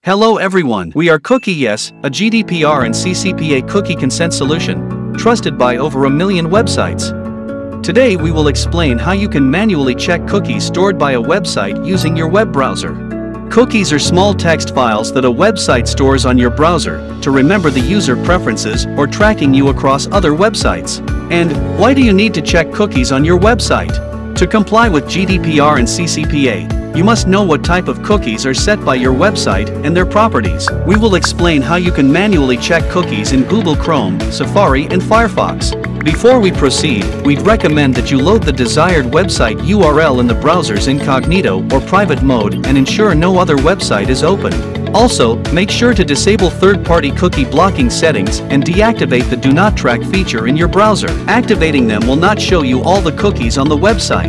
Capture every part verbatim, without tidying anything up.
Hello everyone, we are CookieYes, a G D P R and C C P A cookie consent solution, trusted by over a million websites. Today we will explain how you can manually check cookies stored by a website using your web browser. Cookies are small text files that a website stores on your browser to remember the user preferences or tracking you across other websites. And why do you need to check cookies on your website? To comply with G D P R and C C P A, you must know what type of cookies are set by your website and their properties. We will explain how you can manually check cookies in Google Chrome, Safari, and Firefox. Before we proceed, we'd recommend that you load the desired website U R L in the browser's incognito or private mode and ensure no other website is open. Also, make sure to disable third-party cookie blocking settings and deactivate the Do Not Track feature in your browser. Activating them will not show you all the cookies on the website.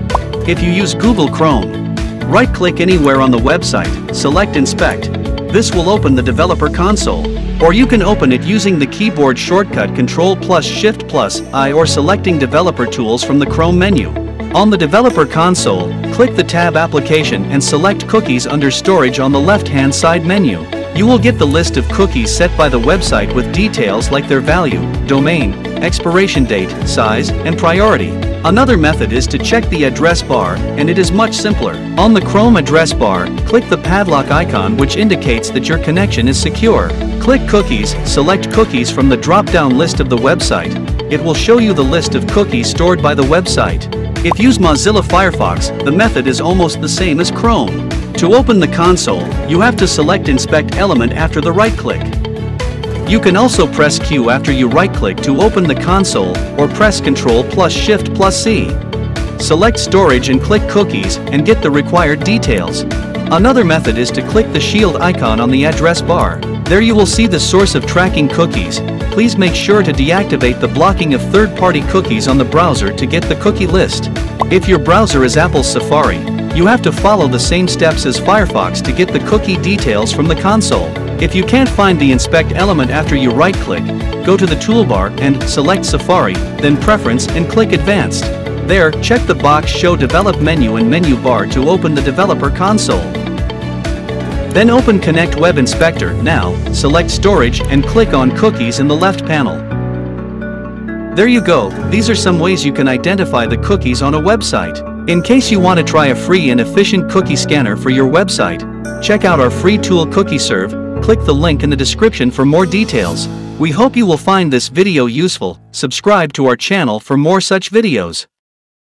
If you use Google Chrome, right-click anywhere on the website, select Inspect. This will open the developer console. Or you can open it using the keyboard shortcut Ctrl plus Shift plus I or selecting Developer Tools from the Chrome menu. On the developer console, click the tab Application and select Cookies under Storage on the left-hand side menu. You will get the list of cookies set by the website with details like their value, domain, expiration date, size, and priority. Another method is to check the address bar, and it is much simpler. On the Chrome address bar, click the padlock icon which indicates that your connection is secure. Click Cookies, select Cookies from the drop-down list of the website. It will show you the list of cookies stored by the website. If you use Mozilla Firefox, the method is almost the same as Chrome. To open the console, you have to select Inspect Element after the right-click. You can also press Q after you right-click to open the console, or press Ctrl plus Shift plus C. Select Storage and click Cookies and get the required details. Another method is to click the shield icon on the address bar. There you will see the source of tracking cookies. Please make sure to deactivate the blocking of third-party cookies on the browser to get the cookie list. If your browser is Apple's Safari, you have to follow the same steps as Firefox to get the cookie details from the console. If you can't find the Inspect element after you right-click, go to the toolbar and select Safari, then Preference and click Advanced. There, check the box Show Develop Menu and Menu Bar to open the developer console. Then open Connect Web Inspector. Now, select Storage and click on Cookies in the left panel. There you go, these are some ways you can identify the cookies on a website. In case you want to try a free and efficient cookie scanner for your website, check out our free tool CookieServe. Click the link in the description for more details. We hope you will find this video useful. Subscribe to our channel for more such videos.